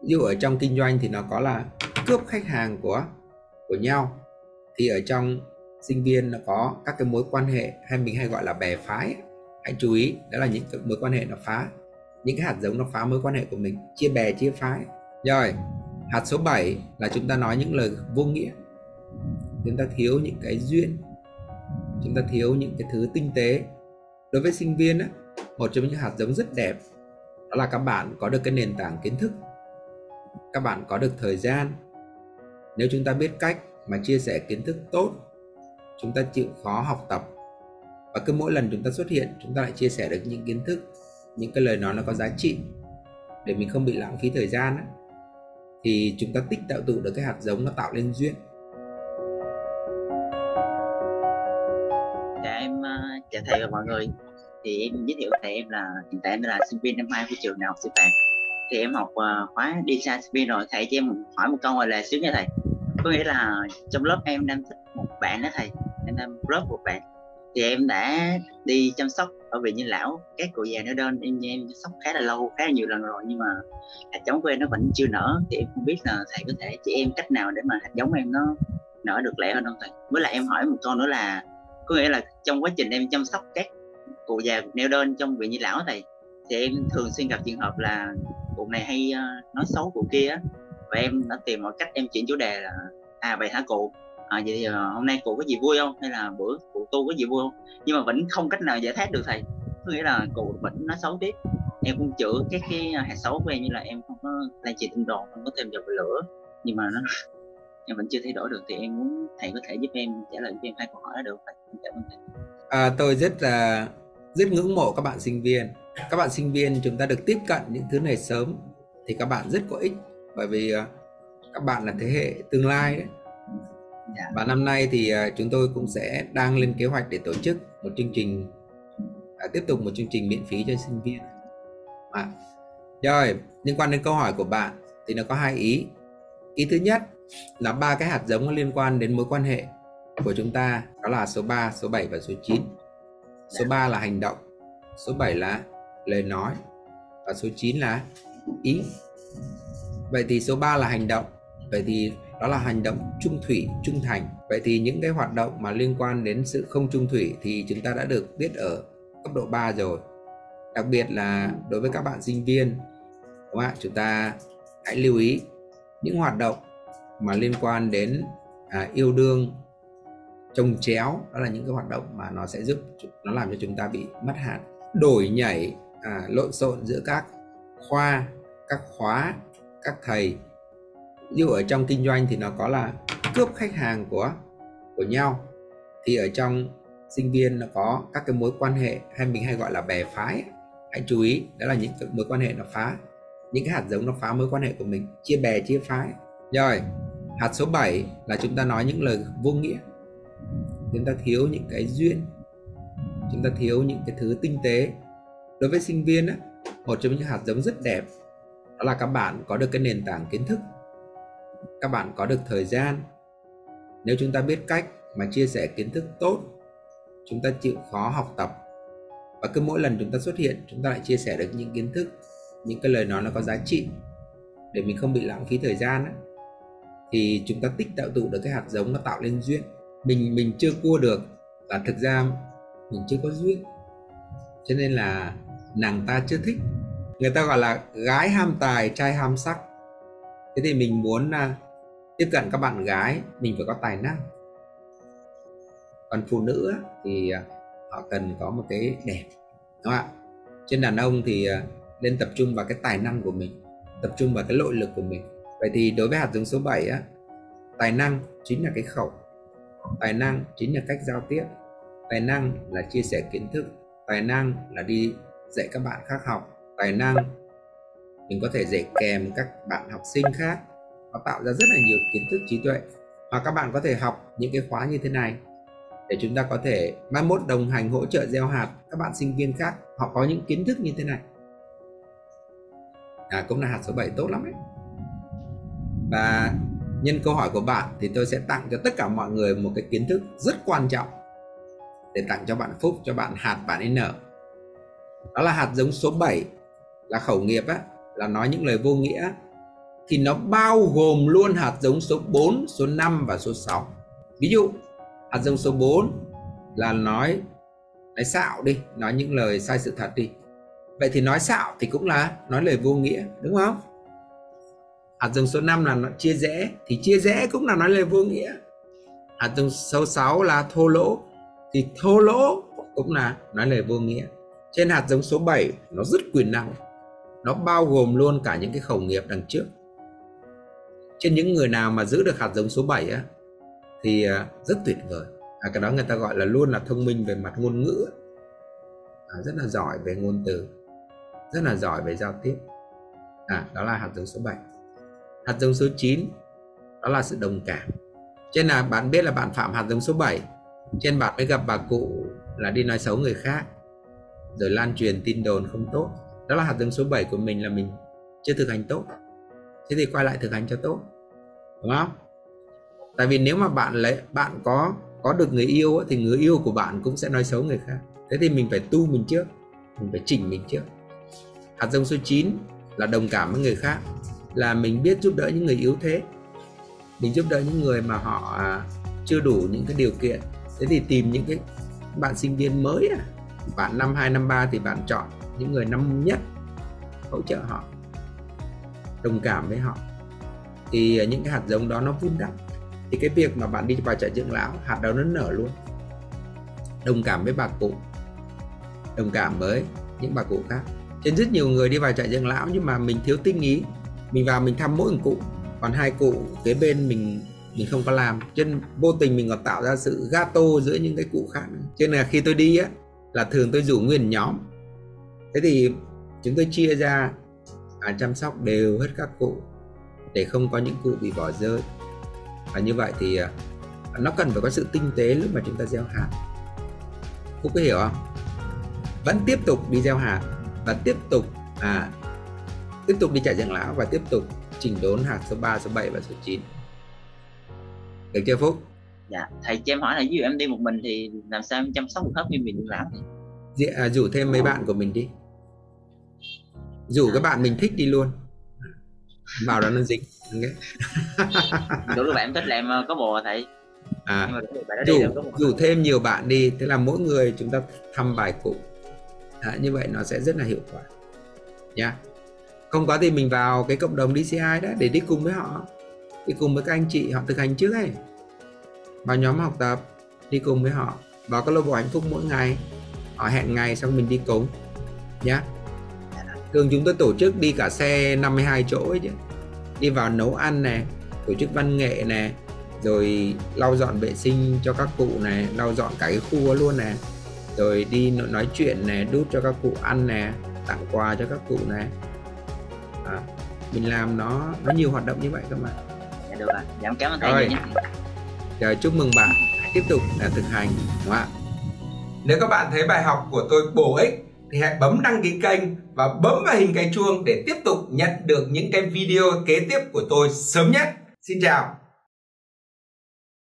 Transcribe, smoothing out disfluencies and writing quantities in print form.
Ví dụ ở trong kinh doanh thì nó có là cướp khách hàng của nhau, thì ở trong sinh viên nó có các cái mối quan hệ hay mình hay gọi là bè phái. Hãy chú ý, đó là những cái mối quan hệ nó phá, những cái hạt giống nó phá mối quan hệ của mình, chia bè chia phái. Rồi, hạt số 7 là chúng ta nói những lời vô nghĩa, chúng ta thiếu những cái duyên, chúng ta thiếu những cái thứ tinh tế. Đối với sinh viên á, một trong những hạt giống rất đẹp đó là các bạn có được cái nền tảng kiến thức, các bạn có được thời gian. Nếu chúng ta biết cách mà chia sẻ kiến thức tốt, chúng ta chịu khó học tập, và cứ mỗi lần chúng ta xuất hiện chúng ta lại chia sẻ được những kiến thức, những cái lời nói nó có giá trị để mình không bị lãng phí thời gian á, thì chúng ta tích tạo tụ được cái hạt giống nó tạo lên duyên. Dạ em chào thầy và mọi người. Thì em giới thiệu thầy, em là hiện tại em là sinh viên năm 2 của trường Đại học Sư phạm. Thì em học khóa Design Spin rồi. Thầy cho em hỏi một câu là xíu nha thầy. Có nghĩa là trong lớp em đang thích một bạn đó thầy, em đang rớt một bạn. Thì em đã đi chăm sóc ở viện Nhân Lão các cụ già neo đơn, em chăm sóc khá là lâu, khá là nhiều lần rồi, nhưng mà hạt giống của em nó vẫn chưa nở. Thì em không biết là thầy có thể chỉ em cách nào để mà hạt giống em nó nở được lẹ hơn không thầy? Với lại em hỏi một câu nữa là có nghĩa là trong quá trình em chăm sóc các cụ già neo đơn trong viện Nhi Lão thầy, thì em thường xuyên gặp trường hợp là cụ này hay nói xấu cụ kia, và em đã tìm mọi cách em chuyển chủ đề là vậy hả cụ, vậy thì hôm nay cụ có gì vui không, hay là bữa cụ tu có gì vui không, nhưng mà vẫn không cách nào giải thoát được thầy. Có nghĩa là cụ vẫn nói xấu tiếp. Em cũng chữa cái hạt xấu của em, như là em không có lan truyền tin đồn, không có thêm dầu lửa, nhưng mà nó em vẫn chưa thay đổi được. Thì em muốn thầy có thể giúp em trả lời giúp em hai câu hỏi đó được không? Cảm ơn thầy. Tôi rất ngưỡng mộ các bạn sinh viên. Các bạn sinh viên chúng ta được tiếp cận những thứ này sớm thì các bạn rất có ích, bởi vì các bạn là thế hệ tương lai đấy. Và năm nay thì chúng tôi cũng sẽ đang lên kế hoạch để tổ chức một chương trình, tiếp tục một chương trình miễn phí cho sinh viên. Rồi, liên quan đến câu hỏi của bạn thì nó có hai ý. Ý thứ nhất là ba cái hạt giống liên quan đến mối quan hệ của chúng ta, đó là số 3, số 7 và số 9. Số 3 là hành động, số 7 là lời nói, và số 9 là ý. Vậy thì số 3 là hành động, vậy thì đó là hành động trung thủy, trung thành. Vậy thì những cái hoạt động mà liên quan đến sự không trung thủy thì chúng ta đã được biết ở cấp độ 3 rồi. Đặc biệt là đối với các bạn sinh viên, đúng không ạ? Chúng ta hãy lưu ý những hoạt động mà liên quan đến yêu đương, chồng chéo, đó là những cái hoạt động mà nó sẽ giúp nó làm cho chúng ta bị mất hạn, đổi nhảy, lộn xộn giữa các khoa, các khóa, các thầy. Ví dụ ở trong kinh doanh thì nó có là cướp khách hàng của nhau, thì ở trong sinh viên nó có các cái mối quan hệ hay mình hay gọi là bè phái. Hãy chú ý, đó là những cái mối quan hệ nó phá, những cái hạt giống nó phá mối quan hệ của mình, chia bè chia phái. Rồi, hạt số 7 là chúng ta nói những lời vô nghĩa, chúng ta thiếu những cái duyên, chúng ta thiếu những cái thứ tinh tế. Đối với sinh viên á, một trong những hạt giống rất đẹp đó là các bạn có được cái nền tảng kiến thức, các bạn có được thời gian. Nếu chúng ta biết cách mà chia sẻ kiến thức tốt, chúng ta chịu khó học tập, và cứ mỗi lần chúng ta xuất hiện chúng ta lại chia sẻ được những kiến thức, những cái lời nói nó có giá trị để mình không bị lãng phí thời gian á, thì chúng ta tích tạo tụ được cái hạt giống nó tạo lên duyên. Mình chưa cua được là thực ra mình chưa có duyên, cho nên là nàng ta chưa thích. Người ta gọi là gái ham tài, trai ham sắc. Thế thì mình muốn tiếp cận các bạn gái, mình phải có tài năng. Còn phụ nữ thì họ cần có một cái đẹp, đúng không ạ? Trên đàn ông thì nên tập trung vào cái tài năng của mình, tập trung vào cái nội lực của mình. Vậy thì đối với hạt giống số 7 á, tài năng chính là cái khẩu, tài năng chính là cách giao tiếp, tài năng là chia sẻ kiến thức, tài năng là đi dạy các bạn khác học, tài năng mình có thể dạy kèm các bạn học sinh khác, nó tạo ra rất là nhiều kiến thức trí tuệ. Và các bạn có thể học những cái khóa như thế này để chúng ta có thể mai mốt đồng hành hỗ trợ gieo hạt các bạn sinh viên khác, họ có những kiến thức như thế này, cũng là hạt số 7 tốt lắm ấy. Và nhân câu hỏi của bạn thì tôi sẽ tặng cho tất cả mọi người một cái kiến thức rất quan trọng để tặng cho bạn Phúc, cho bạn hạt bạn ấy nở. Đó là hạt giống số 7 là khẩu nghiệp á, là nói những lời vô nghĩa, thì nó bao gồm luôn hạt giống số 4, số 5 và số 6. Ví dụ hạt giống số 4 là nói xạo đi, nói những lời sai sự thật đi. Vậy thì nói xạo thì cũng là nói lời vô nghĩa, đúng không? Hạt giống số 5 là nó chia rẽ, thì chia rẽ cũng là nói lời vô nghĩa. Hạt giống số 6 là thô lỗ, thì thô lỗ cũng là nói lời vô nghĩa. Trên hạt giống số 7 nó rất quyền năng, nó bao gồm luôn cả những cái khẩu nghiệp đằng trước. Trên những người nào mà giữ được hạt giống số 7 á, thì rất tuyệt vời. Cái đó người ta gọi là luôn là thông minh về mặt ngôn ngữ, rất là giỏi về ngôn từ, rất là giỏi về giao tiếp. Đó là hạt giống số 7. Hạt giống số 9 đó là sự đồng cảm. Trên là bạn biết là bạn phạm hạt giống số 7, trên bạn mới gặp bà cụ là đi nói xấu người khác, rồi lan truyền tin đồn không tốt. Đó là hạt giống số 7 của mình, là mình chưa thực hành tốt. Thế thì quay lại thực hành cho tốt, đúng không? Tại vì nếu mà bạn có được người yêu thì người yêu của bạn cũng sẽ nói xấu người khác. Thế thì mình phải tu mình trước, mình phải chỉnh mình trước. Hạt giống số 9 là đồng cảm với người khác, là mình biết giúp đỡ những người yếu thế, mình giúp đỡ những người mà họ chưa đủ những cái điều kiện. Thế thì tìm những cái bạn sinh viên mới, bạn năm 2, năm 3 thì bạn chọn những người năm nhất, hỗ trợ họ, đồng cảm với họ. Thì những cái hạt giống đó nó vun đắp. Thì cái việc mà bạn đi vào trại dưỡng lão, hạt đó nó nở luôn. Đồng cảm với bà cụ, đồng cảm với những bà cụ khác. Trên rất nhiều người đi vào trại dưỡng lão nhưng mà mình thiếu tinh ý, mình vào mình thăm mỗi một cụ, còn 2 cụ kế bên mình không có làm. Cho nên vô tình mình còn tạo ra sự gato giữa những cái cụ khác. Cho nên là khi tôi đi á, là thường tôi rủ nguyên nhóm. Thế thì chúng tôi chia ra chăm sóc đều hết các cụ, để không có những cụ bị bỏ rơi. Và như vậy thì nó cần phải có sự tinh tế lúc mà chúng ta gieo hạt. Phúc có hiểu không? Vẫn tiếp tục đi gieo hạt và tiếp tục đi trại dưỡng lão và tiếp tục chỉnh đốn hạt số 3, số 7 và số 9. Được chưa Phúc? Dạ, thầy cho em hỏi là ví dụ em đi một mình thì làm sao em chăm sóc được hết nguyên viện dưỡng lão này? Rủ thêm mấy bạn của mình đi. Rủ các bạn mình thích đi luôn. Vào đó nó dính. Đủ các bạn thích là em có bồ thầy. Rủ thêm nhiều bạn đi. Thế là mỗi người chúng ta thăm vài cụ. Như vậy nó sẽ rất là hiệu quả nha. Không có thì mình vào cái cộng đồng DCI đó để đi cùng với họ, đi cùng với các anh chị họ thực hành trước ấy, vào nhóm học tập, đi cùng với họ, vào câu lạc bộ hạnh phúc mỗi ngày, họ hẹn ngày xong mình đi cùng nhá. Thường chúng tôi tổ chức đi cả xe 52 chỗ ấy chứ, đi vào nấu ăn này, tổ chức văn nghệ này, rồi lau dọn vệ sinh cho các cụ này, lau dọn cả cái khu luôn này, rồi đi nói chuyện này, đút cho các cụ ăn này, tặng quà cho các cụ này. Mình làm nó nhiều hoạt động như vậy cơ mà. Dạ được rồi, dạ, em cảm ơn thầy nhé. Rồi, chúc mừng bạn tiếp tục thực hành, đúng không ạ? Nếu các bạn thấy bài học của tôi bổ ích thì hãy bấm đăng ký kênh và bấm vào hình cái chuông để tiếp tục nhận được những cái video kế tiếp của tôi sớm nhất. Xin chào.